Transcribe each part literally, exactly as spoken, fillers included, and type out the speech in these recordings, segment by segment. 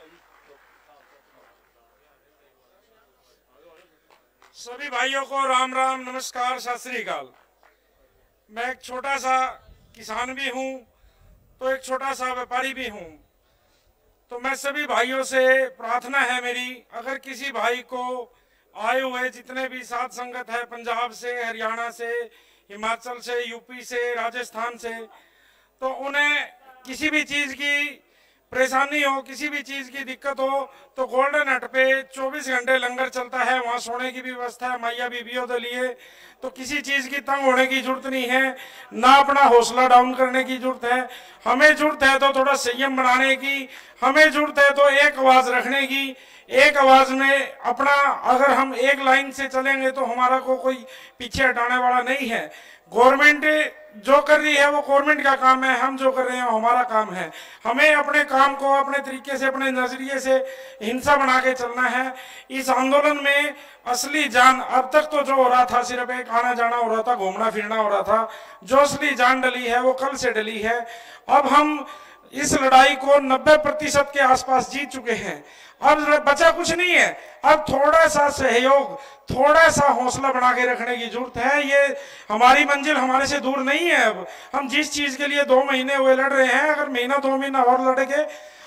सभी भाइयों को राम राम, नमस्कार, सत श्री अकाल। मैं एक छोटा सा किसान भी हूं तो एक छोटा सा व्यापारी भी हूं। तो मैं सभी भाइयों से प्रार्थना है मेरी, अगर किसी भाई को आए हुए जितने भी साध संगत है, पंजाब से, हरियाणा से, हिमाचल से, यूपी से, राजस्थान से, तो उन्हें किसी भी चीज की परेशानी हो, किसी भी चीज की दिक्कत हो, तो गोल्डन हट पे चौबीस घंटे लंगर चलता है। वहाँ सोने की भी व्यवस्था है, मैया बीबियों के लिए। तो किसी चीज की तंग होने की जरूरत नहीं है, ना अपना हौसला डाउन करने की जरूरत है। हमें जरूरत है तो थोड़ा संयम बनाने की, हमें जरूरत है तो एक आवाज रखने की। एक आवाज में अपना, अगर हम एक लाइन से चलेंगे तो हमारा को कोई पीछे हटाने वाला नहीं है। गवर्नमेंट जो कर रही है वो गवर्नमेंट का काम है, हम जो कर रहे हैं वो हमारा काम है। हमें अपने काम को अपने तरीके से, अपने नजरिए से हिंसा बना के चलना है। इस आंदोलन में असली जान, अब तक तो जो हो रहा था सिर्फ एक आना जाना हो रहा था, घूमना फिरना हो रहा था। जो असली जान डली है वो कल से डली है। अब हम इस लड़ाई को नब्बे प्रतिशत के आसपास जीत चुके हैं। अब बचा कुछ नहीं है। अब थोड़ा सा सहयोग, थोड़ा सा हौसला बना के रखने की जरूरत है। ये हमारी मंजिल हमारे से दूर नहीं है। अब हम जिस चीज के लिए दो महीने हुए लड़ रहे हैं, अगर महीना दो महीना और लड़ेंगे।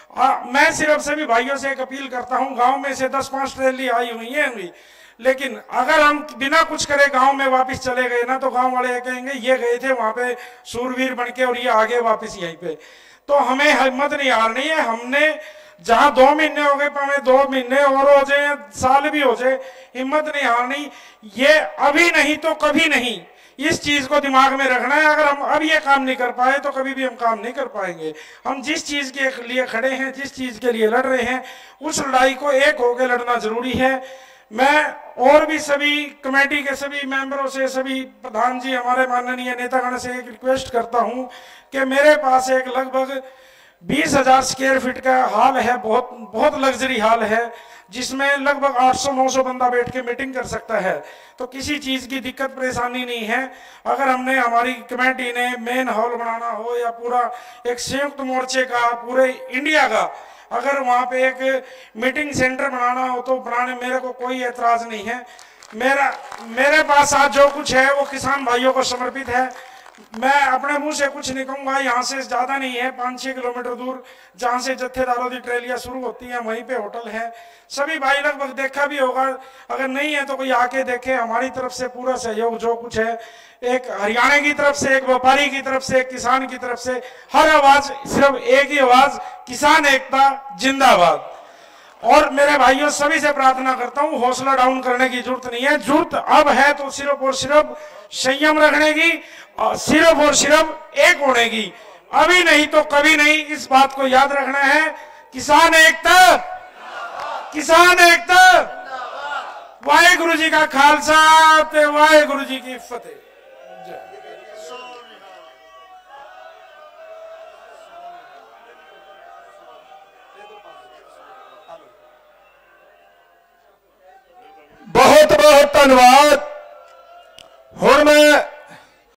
मैं सिर्फ सभी भाइयों से एक अपील करता हूँ, गांव में से दस पांच रैली आई हुई है, लेकिन अगर हम बिना कुछ करे गांव में वापस चले गए ना, तो गांव वाले कहेंगे ये गए थे वहां पे सूरवीर बनके और ये आगे वापस यहीं पे। तो हमें हिम्मत नहीं हारनी है। हमने जहां दो महीने हो गए, पावे दो महीने और हो जाए, साल भी हो जाए, हिम्मत नहीं हारनी। ये अभी नहीं तो कभी नहीं, इस चीज को दिमाग में रखना है। अगर हम अब ये काम नहीं कर पाए तो कभी भी हम काम नहीं कर पाएंगे। हम जिस चीज के लिए खड़े हैं, जिस चीज के लिए लड़ रहे हैं, उस लड़ाई को एक होकर लड़ना जरूरी है। मैं और भी सभी कमेटी के सभी मेंबरों से, सभी प्रधान जी, हमारे माननीय नेतागण से एक रिक्वेस्ट करता हूं कि मेरे पास एक लगभग बीस हजार स्क्वायर फीट का हॉल है, बहुत बहुत लग्जरी हॉल है, जिसमें लगभग आठ सौ नौ सौ बंदा बैठ के मीटिंग कर सकता है। तो किसी चीज की दिक्कत परेशानी नहीं है। अगर हमने, हमारी कमेटी ने मेन हॉल बनाना हो या पूरा एक संयुक्त मोर्चे का, पूरे इंडिया का, अगर वहां पे एक मीटिंग सेंटर बनाना हो तो बनाने, मेरे को कोई एतराज नहीं है। मेरा मेरे पास आज जो कुछ है वो किसान भाइयों को समर्पित है। मैं अपने मुंह से कुछ नहीं कहूंगा। यहाँ से ज्यादा नहीं है, पाँच छह किलोमीटर दूर जहाँ से जत्थेदारों की ट्रेलियां शुरू होती हैं, वहीं पे होटल है। सभी भाई लगभग देखा भी होगा, अगर नहीं है तो कोई आके देखे। हमारी तरफ से पूरा सहयोग जो कुछ है, एक हरियाणा की तरफ से, एक व्यापारी की तरफ से, एक किसान की तरफ से, हर आवाज सिर्फ एक ही आवाज, किसान एकता जिंदाबाद। और मेरे भाइयों सभी से प्रार्थना करता हूं, हौसला डाउन करने की जरूरत नहीं है। जरूरत अब है तो सिर्फ और सिर्फ संयम रखने की, सिर्फ और सिर्फ एक होने की। अभी नहीं तो कभी नहीं, इस बात को याद रखना है। किसान एकता, किसान एकता। वाहेगुरु जी का खालसा ते वाहेगुरु जी की फतेह। बहुत बहुत धन्यवाद।